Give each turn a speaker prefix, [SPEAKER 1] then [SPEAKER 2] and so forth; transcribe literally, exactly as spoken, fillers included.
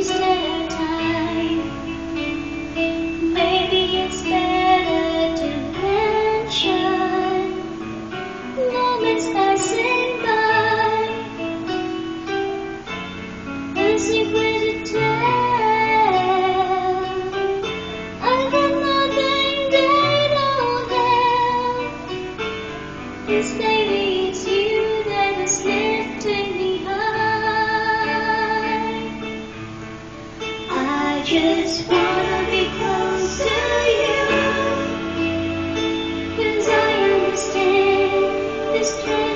[SPEAKER 1] instead of time. Maybe it's better to mention moments passing by. A secret to tell. I got nothing they don't have. This maybe it's you that is lifting me high. I just wanna be close to you, 'cause I understand this place.